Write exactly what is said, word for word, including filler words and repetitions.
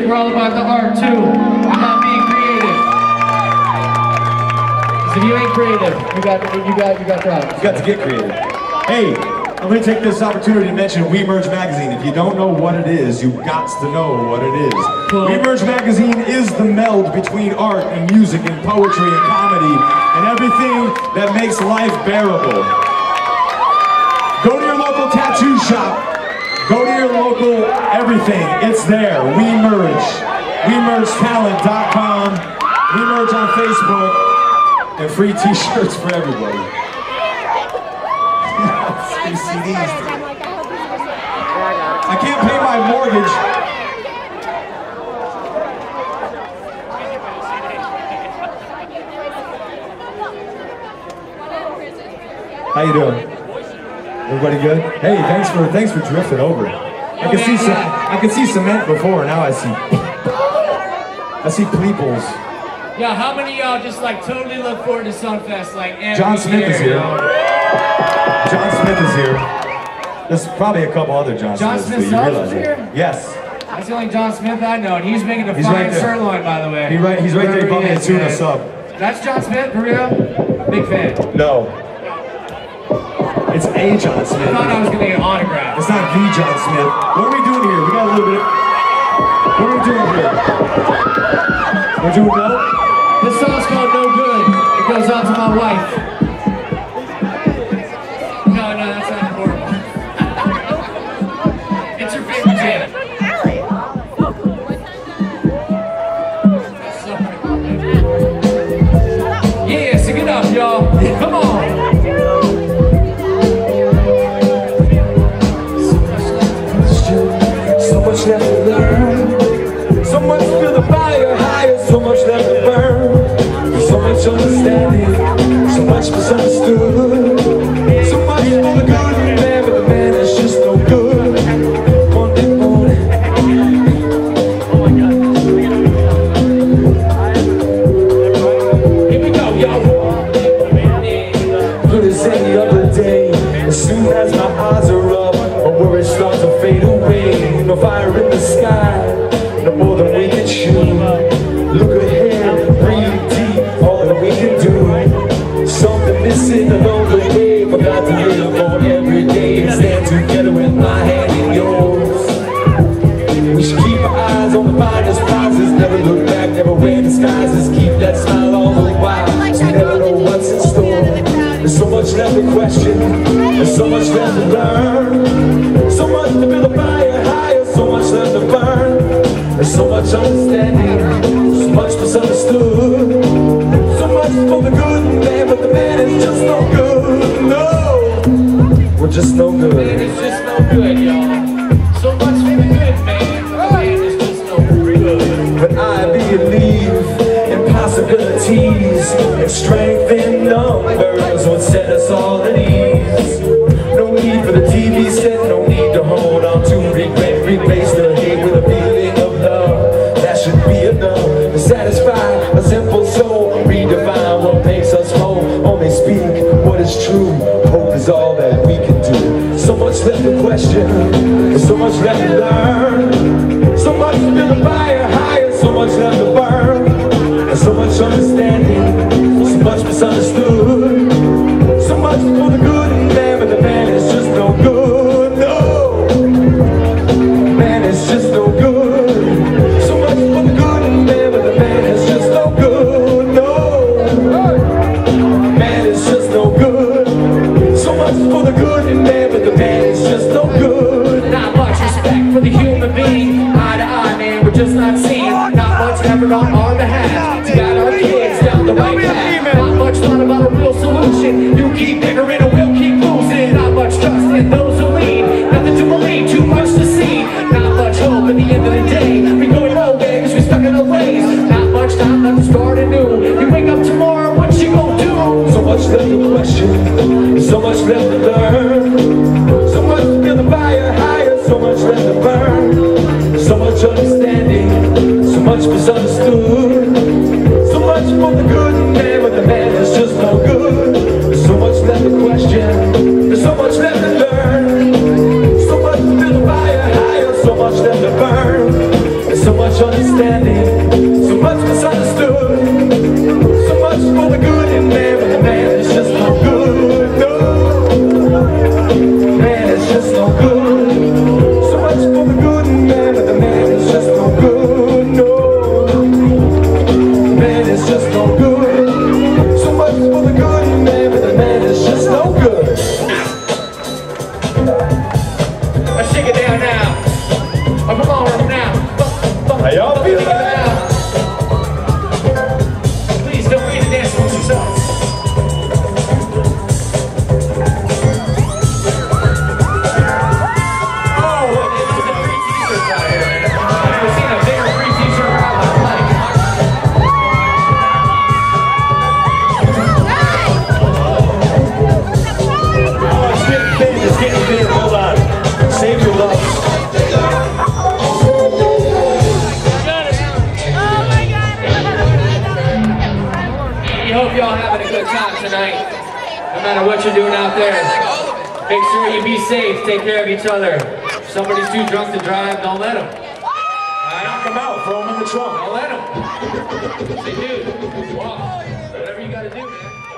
we're all about the art too, not being creative. Because if you ain't creative, you got, you got, you got problems. You got to get creative. Hey, I'm going to take this opportunity to mention We Merge Magazine. If you don't know what it is, you've got to know what it is. Cool. We Merge Magazine is the meld between art and music and poetry and comedy and everything that makes life bearable. Go to your local tattoo shop. Go to your local everything. It's there. We Merge. We Merge Talent dot com. We Merge on Facebook. And free t-shirts for everybody. Free C Ds. I can't pay my mortgage. How you doing? Everybody good? Hey, thanks for thanks for drifting over. I can see some I can see cement before, now I see I see pleeples. Yeah, how many of y'all just like totally look forward to Sunfest like every John Smith year, is here. you know? John Smith is here. There's probably a couple other John, John Smiths. Smith but you Subs realize is it. here? Yes. That's the only John Smith I know, and he's making a He's fine right there. sirloin, by the way. He right, he's right there. He bought me a tuna man. sub. That's John Smith, for real? Big fan. No. It's a John Smith. I thought I was gonna get an autograph. It's not the John Smith. What are we doing here? We got a little bit. What are we doing here? We're doing no? This song's called No Good. It goes out to my wife. No, no, that's not important. It's your favorite jam. Yeah, sing it up, y'all. Come on. So much left to learn. So much feel the fire higher. So much left to burn. So much understanding. So much misunderstood. So much for the good in man, but the man is just no good. Monday morning. Oh my God. Here we go, y'all. Good as any other day. As soon as my eyes are up, my worries start to fade away. No fire in the sky, no more than we can chew. Look ahead, breathe deep, all that we can do. Something missing along the way, forgot to live on every day and stand together with my hand in yours. We should keep our eyes on the finest prizes, never look back, never wear disguises. Keep that smile all the while, so you never know what's in store. There's so much left to question, there's so much left to learn. So much to build a fire higher, so much left to burn. There's so much understanding, so much misunderstood. So much for the good man, but the man is just no good. No, we're just no good. Man, it's just no good, y'all. So much for the good, man. But the man is just no good. But I believe in possibilities and strength in numbers would set us all at ease. No need for the T V set, no need to hold on to regret. Replace the hate with a feeling of love. That should be enough to satisfy a simple soul. Redefine what makes us whole. Only speak what is true. Hope is all that we can do. So much left to question, and so much left to learn. So much to build a fire higher, so much left to burn. And so much understanding, so much misunderstood. So much for the good in man, but the man is just no good. No, man is just no good. So much for the good in man, but the man is just no good. No, man is just no good. So much for the good in man, but the man is just no good. Not much respect for the human being. Eye to eye, man, we're just not seeing. Not much effort on our behalf to guide our kids down the right path. Not much thought about a real solution. You keep bickering and we'll keep losing. Not much trust in those who lead. Nothing to believe, too much to see. Not much hope at the end of the day. We going nowhere cause we stuck in our ways. Not much time left to start anew. You wake up tomorrow, what you gonna do? So much left to question, so much left to learn. So much to build the fire higher, so much left to burn. So much understanding, so much misunderstood. So much for the good man, but the man is just no good. There's so much left to question, there's so much left to learn. So much to build the fire higher, so much left to burn. There's so much much understanding, so much misunderstood, so much for the good in there, but the man is just no good. No, man is just no good. So much for the good in there, but the man is just no good. No, man is just no good. So much for the good in there, but the man is just no good. Let's shake it down now. Oh, come on now. How y'all feel that? Please don't forget to dance amongst yourselves. Oh, this is a free t-shirt out here. I've never seen a bigger free t-shirt around my life. Oh, it's getting thin, it's getting thin. Hold on. Save your love. We hope y'all having a good time tonight, no matter what you're doing out there. Make sure you be safe, take care of each other. If somebody's too drunk to drive, don't let them. Knock them out, throw them in the trunk. Don't let them. Say, dude, walk. Whatever you gotta do, man.